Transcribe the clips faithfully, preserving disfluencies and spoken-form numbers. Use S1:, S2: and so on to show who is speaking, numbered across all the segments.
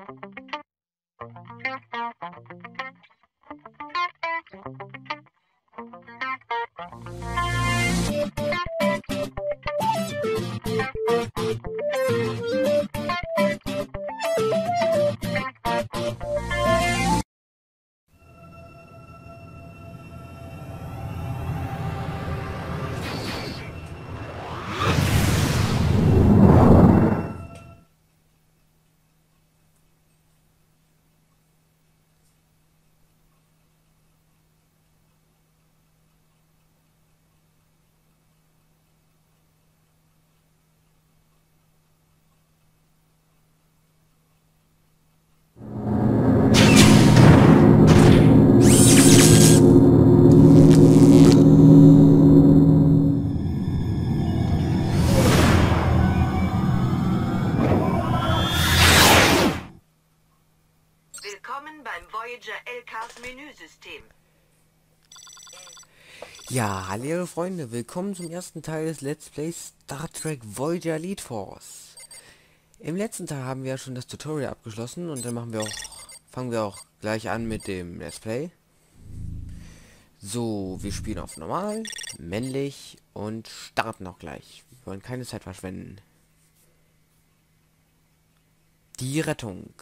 S1: Menüsystem.
S2: Ja, hallo Freunde, willkommen zum ersten Teil des Let's Plays Star Trek Voyager Elite Force. Im letzten Teil haben wir ja schon das Tutorial abgeschlossen und dann machen wir auch, fangen wir auch gleich an mit dem Let's Play. So, wir spielen auf normal, männlich und starten auch gleich. Wir wollen keine Zeit verschwenden. Die Rettung.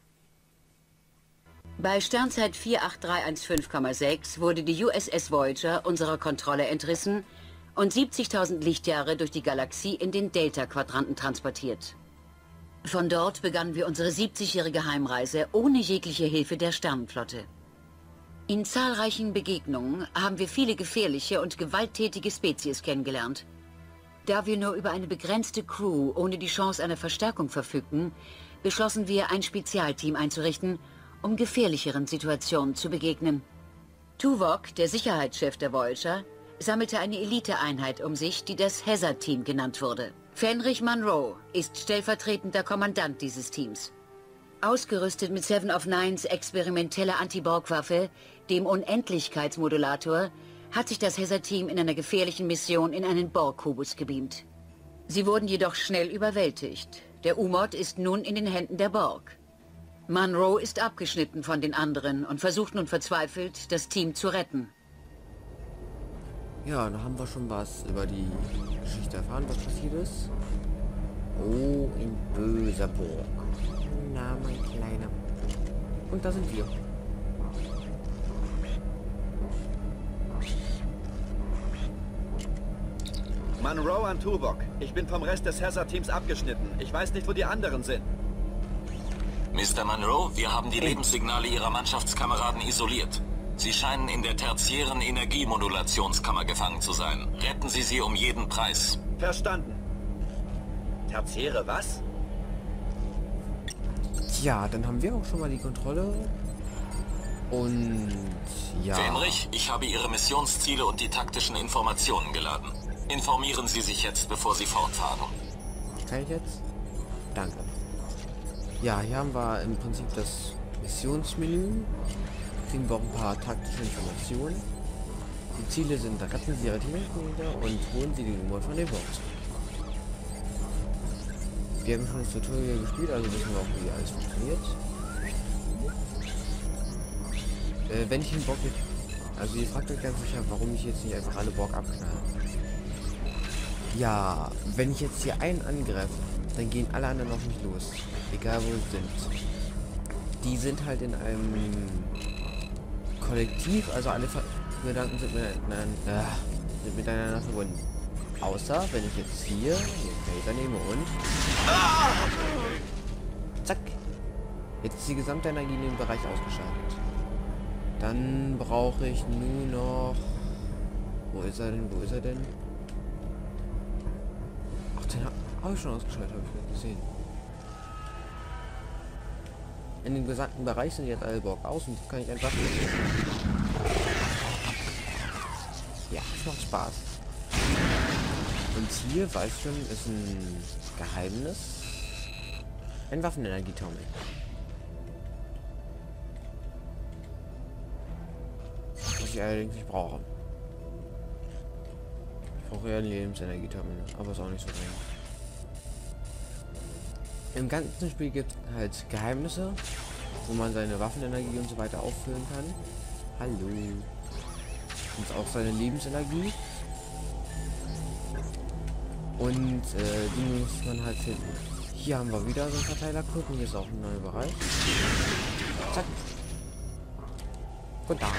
S1: Bei Sternzeit vier acht drei eins fünf Komma sechs wurde die U S S Voyager unserer Kontrolle entrissen und siebzigtausend Lichtjahre durch die Galaxie in den Delta-Quadranten transportiert. Von dort begannen wir unsere siebzigjährige Heimreise ohne jegliche Hilfe der Sternenflotte. In zahlreichen Begegnungen haben wir viele gefährliche und gewalttätige Spezies kennengelernt. Da wir nur über eine begrenzte Crew ohne die Chance einer Verstärkung verfügten, beschlossen wir, ein Spezialteam einzurichten, um gefährlicheren Situationen zu begegnen. Tuvok, der Sicherheitschef der Voyager, sammelte eine Eliteeinheit um sich, die das Hazard-Team genannt wurde. Fenrich Monroe ist stellvertretender Kommandant dieses Teams. Ausgerüstet mit Seven of Nines experimenteller Anti-Borg-Waffe, dem Unendlichkeitsmodulator, hat sich das Hazard-Team in einer gefährlichen Mission in einen Borg-Kubus gebeamt. Sie wurden jedoch schnell überwältigt. Der U-Mod ist nun in den Händen der Borg. Monroe ist abgeschnitten von den anderen und versucht nun verzweifelt, das Team zu retten.
S2: Ja, da haben wir schon was über die Geschichte erfahren, was passiert ist. Oh, ein böser Borg. Na, mein Kleiner. Und da sind wir.
S3: Monroe an Tuvok. Ich bin vom Rest des Hazard-Teams abgeschnitten. Ich weiß nicht, wo die anderen sind.
S4: Mister Monroe, wir haben die Lebenssignale Ihrer Mannschaftskameraden isoliert. Sie scheinen in der tertiären Energiemodulationskammer gefangen zu sein. Retten Sie sie um jeden Preis.
S3: Verstanden. Tertiäre was?
S2: Tja, dann haben wir auch schon mal die Kontrolle. Und ja...
S4: Fenrich, ich habe Ihre Missionsziele und die taktischen Informationen geladen. Informieren Sie sich jetzt, bevor Sie fortfahren.
S2: Kann ich jetzt? Danke. Ja, hier haben wir im Prinzip das Missionsmenü. Kriegen wir auch ein paar taktische Informationen. Die Ziele sind, da retten Sie Ihre Teammitglieder und holen Sie die Nummer von den Box. Wir haben schon das Tutorial gespielt, also wissen wir auch, wie alles funktioniert. Äh, wenn ich den Borg jetzt... Also ihr fragt euch ganz sicher, warum ich jetzt nicht einfach alle Borg abknalle. Ja, wenn ich jetzt hier einen angreife, dann gehen alle anderen auf mich los. Egal wo sie sind. Die sind halt in einem Kollektiv, also alle Ver Gedanken sind miteinander, äh, sind miteinander verbunden. Außer wenn ich jetzt hier den Phaser nehme und zack. Jetzt ist die gesamte Energie in dem Bereich ausgeschaltet. Dann brauche ich nur noch... Wo ist er denn? Wo ist er denn? Ach, den habe ich schon ausgeschaltet, habe ich gesehen. In dem gesamten Bereich sind jetzt alle Borg aus und das kann ich einfach... Ja, es macht Spaß. Und hier, weiß schon, ist ein Geheimnis. Ein Waffenenergietaumel. Was ich allerdings nicht brauche. Ich brauche ja einen Lebensenergietaumel, aber ist auch nicht so dringend. Im ganzen Spiel gibt es halt Geheimnisse, wo man seine Waffenenergie und so weiter auffüllen kann. Hallo. Und auch seine Lebensenergie. Und äh, die muss man halt finden. Hier haben wir wieder so einen Verteilercode und hier ist auch ein neuer Bereich. Zack. Und da.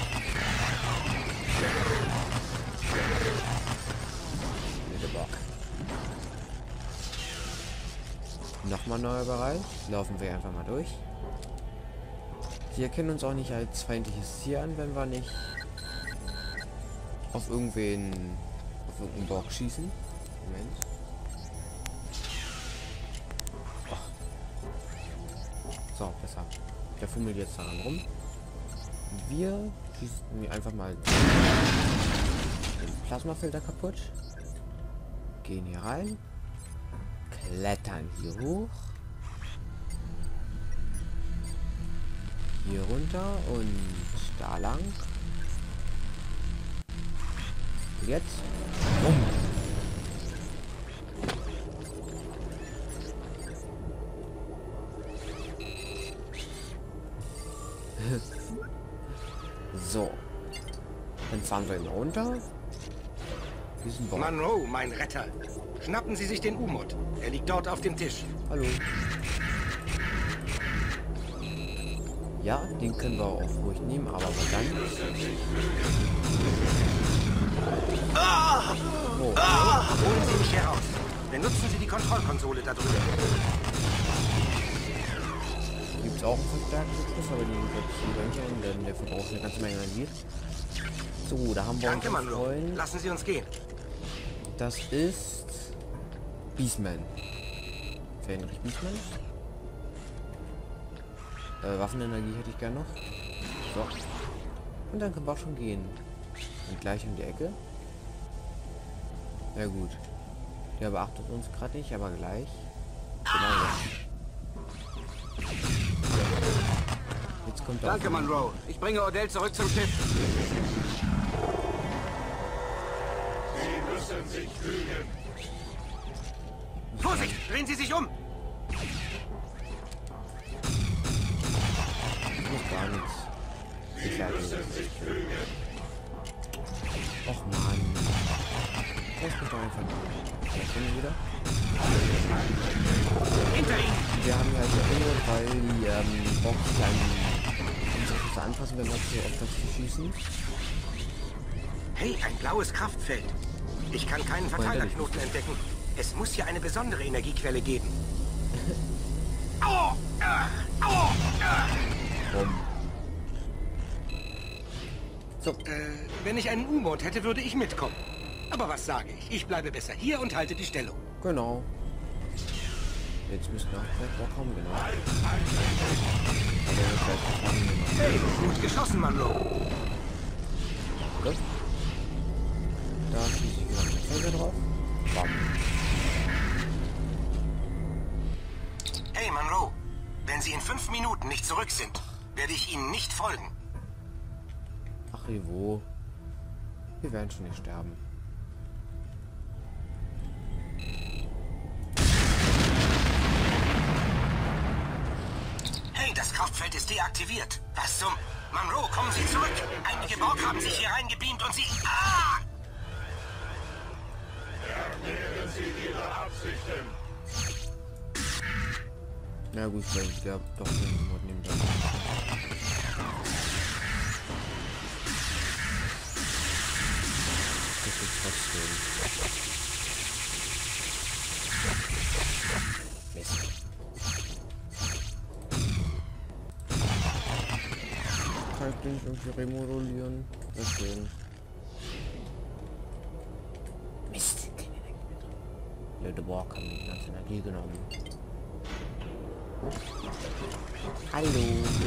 S2: Nochmal neuer Bereich. Laufen wir einfach mal durch. Sie erkennen uns auch nicht als feindliches Tier an, wenn wir nicht auf irgendwen, auf irgendeinen Borg schießen. Moment. Ach. So, besser. Der fummelt jetzt daran rum. Wir schießen mir einfach mal den Plasmafilter kaputt. Gehen hier rein. Klettern hier hoch. Hier runter und da lang. Und jetzt. Bumm. So. Dann fahren wir ihn runter. Diesen Baum.
S5: Monroe, mein Retter. Schnappen Sie sich den U-Mod. Er liegt dort auf dem Tisch.
S2: Hallo. Ja, den können wir auch ruhig nehmen, aber dann...
S5: Ah! Oh. Ah! Holen Sie mich heraus. Benutzen Sie die Kontrollkonsole da drüben.
S2: Gibt es auch einen Verstärkungsgriff, aber den wird es lieber nicht ein, denn der verbraucht eine ganze Menge Energie. So, da haben wir
S5: Danke,
S2: unseren
S5: Monroe.
S2: Freund.
S5: Lassen Sie uns gehen.
S2: Das ist... Beastman. Fähig Beastman. Äh, Waffenenergie hätte ich gerne noch. So. Und dann können wir auch schon gehen. Und gleich um die Ecke. Ja gut. Der beachtet uns gerade nicht, aber gleich. Genau. Jetzt kommt er.
S6: Danke, Monroe. Ich bringe Odell zurück zum Schiff.
S7: Sie müssen sich fügen.
S5: Vorsicht! Drehen Sie sich um!
S2: Ich muss gar nichts. Ich werde
S7: müssen sich fügen.
S2: Och Mann. Das muss doch einfach nur. Jetzt sind wir wieder.
S5: Hinter Ihnen!
S2: Wir haben halt Ruhe, weil die ähm, Box dann unsere Schüsse anpassen, wenn wir zu oft das schießen.
S5: Hey, ein blaues Kraftfeld. Ich kann keinen Verteilerknoten entdecken. Es muss hier eine besondere Energiequelle geben. Au! Ah! Au! Ah!
S2: Bumm. So.
S5: Äh, wenn ich einen U-Mod hätte, würde ich mitkommen. Aber was sage ich? Ich bleibe besser hier und halte die Stellung.
S2: Genau. Jetzt müssen wir auch gleich vorkommen, genau.
S5: Hey, gut geschossen, Monroe.
S2: Gut. Da schieße ich wieder eine Felder drauf. Bam.
S5: Hey, Monroe. Wenn Sie in fünf Minuten nicht zurück sind, werde ich Ihnen nicht folgen.
S2: Ach, wo? Wir werden schon nicht sterben.
S5: Hey, das Kraftfeld ist deaktiviert. Was zum... Monroe, kommen Sie zurück. Einige Borg haben sich hier reingebeamt und Sie... Ah!
S7: Erklären Sie Ihre Absichten.
S2: Na gut, weil ich glaube doch den Mod nehmen darf. Das ist trotzdem. Mist. Kann ich den nicht irgendwie remodulieren? Sehr schön. Mist. Leute, boah, haben die ganze Energie genommen. Hallo.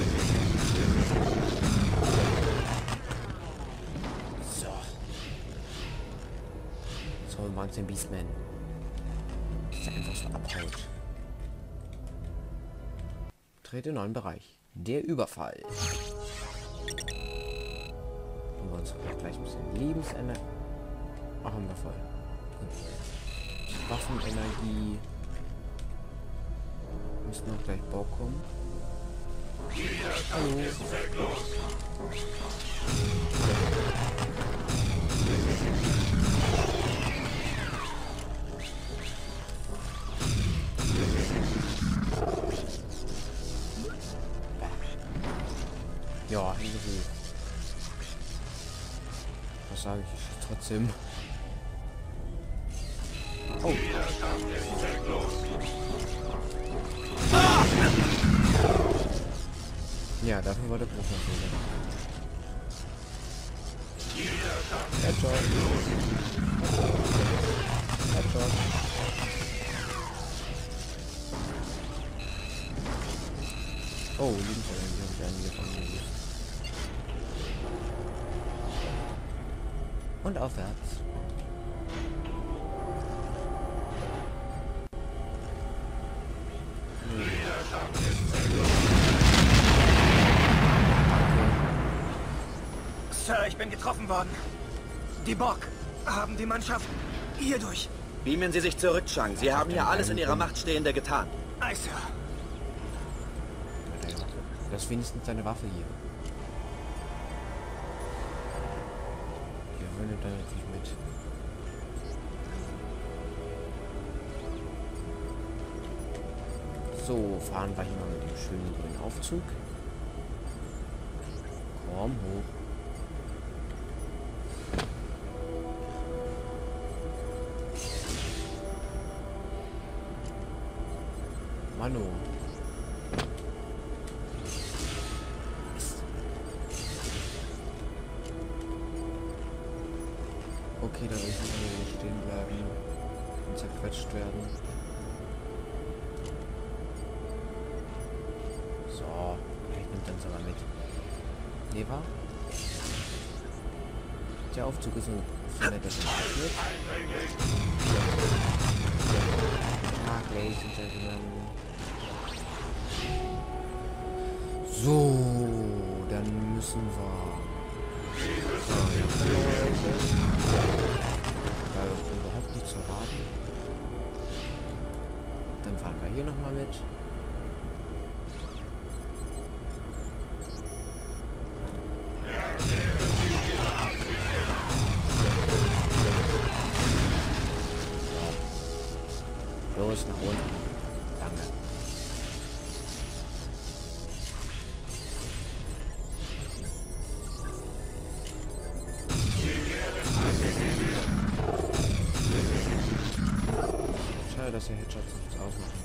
S2: So. So, wir machen den Beastman. Das ist einfach so abhaut. Trete in neuen Bereich. Der Überfall. Und wir uns gleich ein bisschen Lebensenergie. Ach, haben wir voll. Gut. Waffenenergie. Müssten noch gleich Bau kommen.
S7: Widerstand ist zwecklos.
S2: Ja, irgendwie. Was sage ich? Ich schieße trotzdem. Oh.
S7: Widerstand ist zwecklos.
S2: Ja, dafür war der Großnachfolger. Headshot. Headshot. Oh, Lebensverlängerung, die habe ich einige von mir gewusst. Und aufwärts.
S5: Sir, ich bin getroffen worden. Die Borg haben die Mannschaft hierdurch.
S3: Beamen Sie sich zurück, Chang. Sie haben hier alles in Ihrer Macht Stehende getan.
S5: Ei, Sir.
S2: Das ist wenigstens seine Waffe hier. Die nimmt er natürlich mit. So, fahren wir hier mal mit dem schönen grünen Aufzug. Komm hoch. Mano. Okay, da will ich nicht stehen bleiben und zerquetscht werden. So, ich nehme dann sogar mit. Nee, war? Der Aufzug ist so nett, dass er nicht Tag, Ladies and Gentlemen. So, dann müssen wir. So, da ist überhaupt nicht zu raten. Dann fahren wir hier nochmal mit. So. Los, nach unten. Danke. Schade, dass die Headshots nichts ausmachen.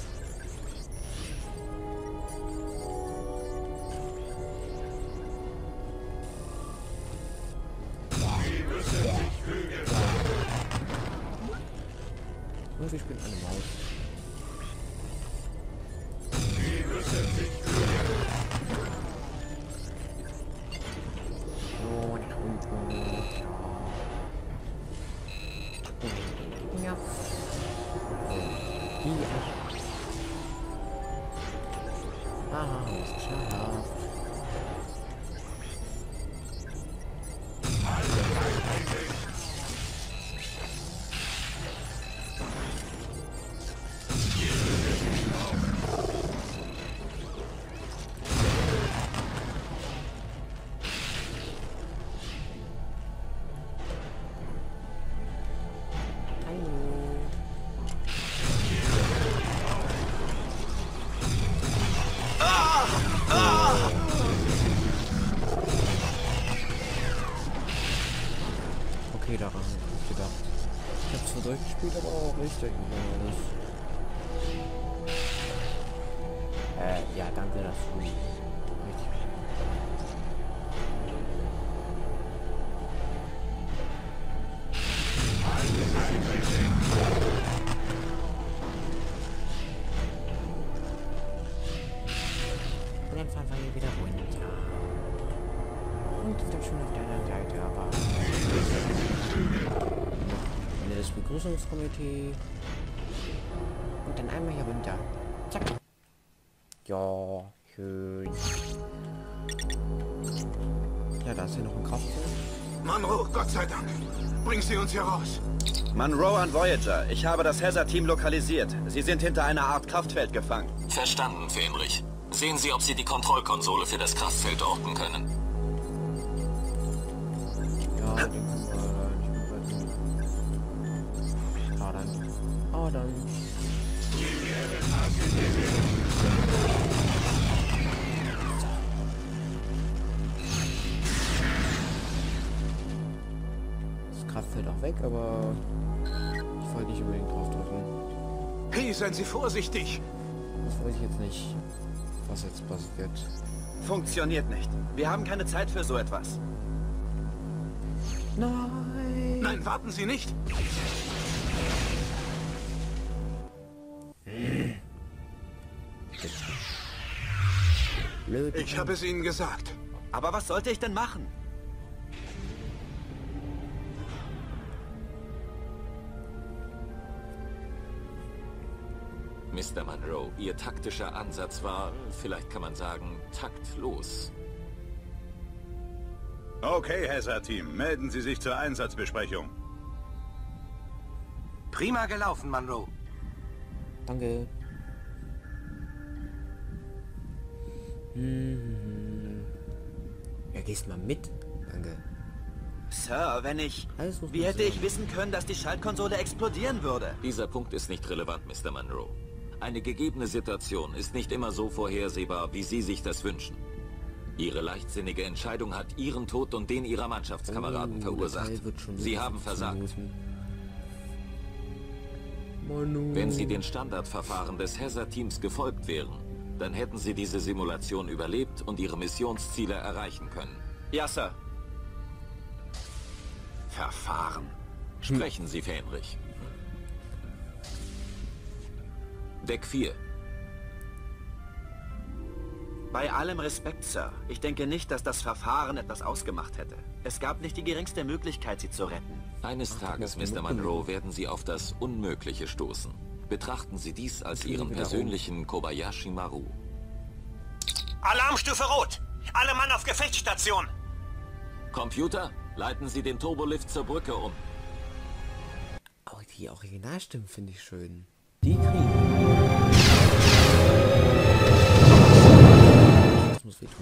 S2: Und wir spielen eine Maus. So, nach unten. Ja. Hier. Ah, ist geschafft. Okay, daran habe ich nicht gedacht. Ich habe zwar durchgespielt, aber auch richtig. Äh, ja, danke, dass du richtig. Und dann fahren wir hier wieder runter. Und sind dann schon auf der anderen Seite, aber Ende des Begrüßungskomitee. Und dann einmal hier runter. Zack. Ja, schön. Ja, da ist hier noch ein Kraftwerk.
S5: Monroe, Gott sei Dank. Bringen Sie uns hier raus.
S3: Monroe an Voyager. Ich habe das Hazard-Team lokalisiert. Sie sind hinter einer Art Kraftfeld gefangen.
S4: Verstanden, Fähnrich. Sehen Sie, ob Sie die Kontrollkonsole für das Kraftfeld orten können.
S2: Ja, den können wir da nicht mehr. Ah, dann. Ah, dann. Das Kraftfeld auch weg, aber ich wollte nicht unbedingt drauf drücken.
S5: Hey, seien Sie vorsichtig.
S2: Das weiß ich jetzt nicht, was jetzt passiert.
S3: Funktioniert nicht. Wir haben keine Zeit für so etwas.
S2: Nein!
S5: Nein, warten Sie nicht. Ich habe es Ihnen gesagt.
S3: Aber was sollte ich denn machen?
S4: Mister Monroe, Ihr taktischer Ansatz war, vielleicht kann man sagen, taktlos.
S7: Okay, Hazard-Team, melden Sie sich zur Einsatzbesprechung.
S5: Prima gelaufen, Monroe.
S2: Danke. Hm. Ja, gehst mal mit. Danke.
S3: Sir, wenn ich...
S2: Alles muss
S3: Wie
S2: man
S3: hätte
S2: sagen.
S3: ich wissen können, dass die Schaltkonsole explodieren würde?
S4: Dieser Punkt ist nicht relevant, Mister Monroe. Eine gegebene Situation ist nicht immer so vorhersehbar, wie Sie sich das wünschen. Ihre leichtsinnige Entscheidung hat Ihren Tod und den Ihrer Mannschaftskameraden
S2: Oh,
S4: verursacht.
S2: der Teil wird schon
S4: Sie haben versagt.
S2: Manu.
S4: Wenn Sie den Standardverfahren des Hazard-Teams gefolgt wären, dann hätten Sie diese Simulation überlebt und Ihre Missionsziele erreichen können.
S3: Ja, Sir.
S4: Verfahren. Sprechen Sie, Fähnrich. Deck vier.
S3: Bei allem Respekt, Sir. Ich denke nicht, dass das Verfahren etwas ausgemacht hätte. Es gab nicht die geringste Möglichkeit, sie zu retten.
S4: Eines Tages, Mister Monroe, werden Sie auf das Unmögliche stoßen. Betrachten Sie dies als Ihren persönlichen Kobayashi Maru.
S5: Alarmstufe Rot. Alle Mann auf Gefechtsstation.
S4: Computer, leiten Sie den Turbolift zur Brücke um.
S2: Aber die Originalstimmen finde ich schön. Die kriegen. Das muss wehtun.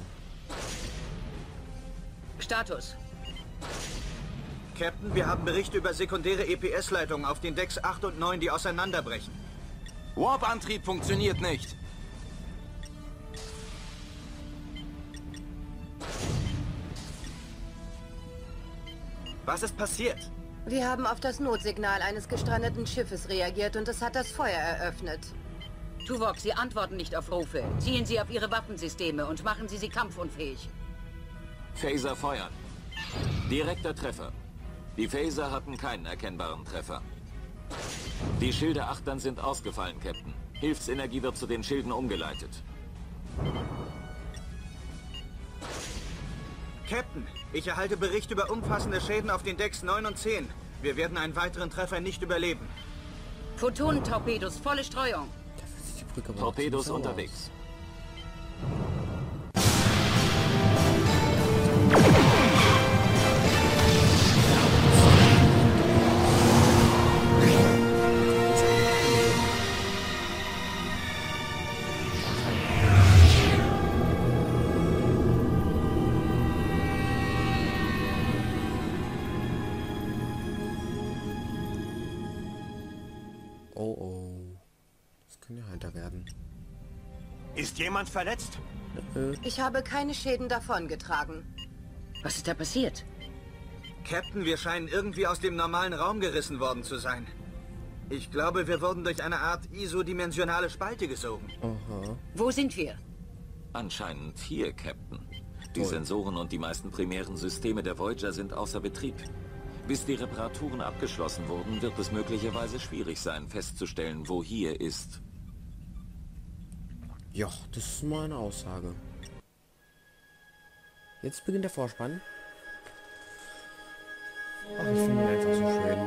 S1: Status.
S3: Captain, wir haben Berichte über sekundäre E P S-Leitungen auf den Decks acht und neun, die auseinanderbrechen.
S6: Warp-Antrieb funktioniert nicht.
S3: Was ist passiert?
S8: Wir haben auf das Notsignal eines gestrandeten Schiffes reagiert und es hat das Feuer eröffnet.
S1: Tuvok, Sie antworten nicht auf Rufe. Ziehen Sie auf Ihre Waffensysteme und machen Sie sie kampfunfähig.
S4: Phaser feuern. Direkter Treffer. Die Phaser hatten keinen erkennbaren Treffer. Die Schilde Achtern sind ausgefallen, Captain. Hilfsenergie wird zu den Schilden umgeleitet.
S3: Captain, ich erhalte Bericht über umfassende Schäden auf den Decks neun und zehn. Wir werden einen weiteren Treffer nicht überleben.
S1: Photonentorpedos, volle Streuung.
S2: Dafür sieht die Brücke aber auch
S4: Torpedos
S2: ziemlich sauer
S4: unterwegs.
S2: Oh oh. Das kann ja heiter werden.
S5: Ist jemand verletzt?
S8: Ich habe keine Schäden davongetragen.
S1: Was ist da passiert?
S3: Captain, wir scheinen irgendwie aus dem normalen Raum gerissen worden zu sein. Ich glaube, wir wurden durch eine Art isodimensionale Spalte gesogen.
S2: Aha.
S1: Wo sind wir?
S4: Anscheinend hier, Captain. Die
S2: Toll.
S4: Sensoren und die meisten primären Systeme der Voyager sind außer Betrieb. Bis die Reparaturen abgeschlossen wurden, wird es möglicherweise schwierig sein, festzustellen, wo hier ist.
S2: Ja, das ist mal eine Aussage. Jetzt beginnt der Vorspann. Ach, ich finde ihn einfach so schön.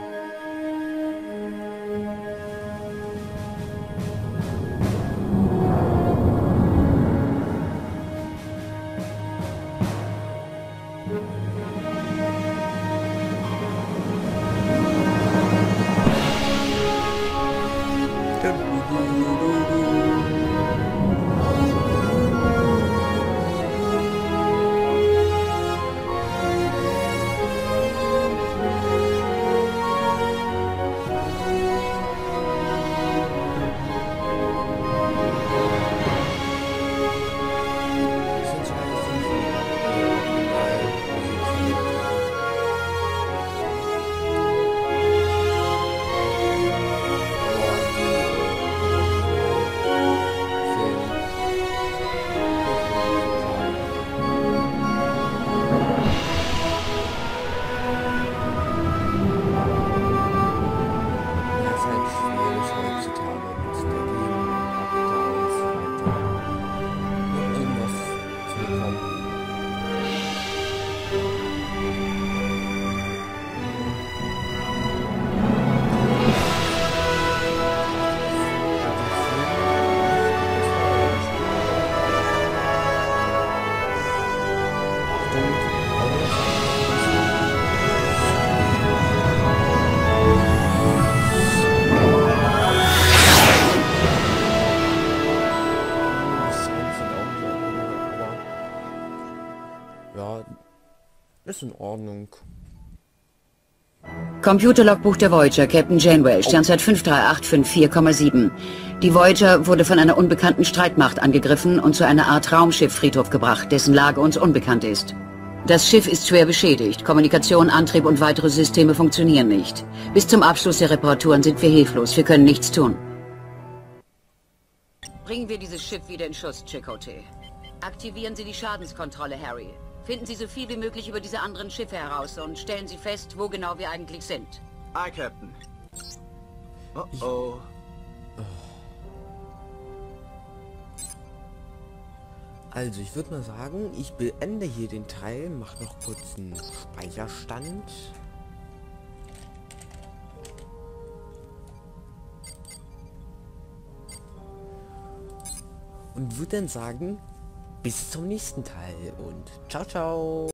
S2: Ist in Ordnung.
S1: Computerlogbuch der Voyager, Captain Janeway, Sternzeit fünf drei acht fünf vier Komma sieben. Die Voyager wurde von einer unbekannten Streitmacht angegriffen und zu einer Art Raumschifffriedhof gebracht, dessen Lage uns unbekannt ist. Das Schiff ist schwer beschädigt. Kommunikation, Antrieb und weitere Systeme funktionieren nicht. Bis zum Abschluss der Reparaturen sind wir hilflos. Wir können nichts tun. Bringen wir dieses Schiff wieder in Schuss, Chakotay. Aktivieren Sie die Schadenskontrolle, Harry. Finden Sie so viel wie möglich über diese anderen Schiffe heraus und stellen Sie fest, wo genau wir eigentlich sind.
S3: Aye, Captain. Oh oh.
S2: Also, ich würde mal sagen, ich beende hier den Teil, mache noch kurz einen Speicherstand. Und würde dann sagen, bis zum nächsten Teil und ciao, ciao.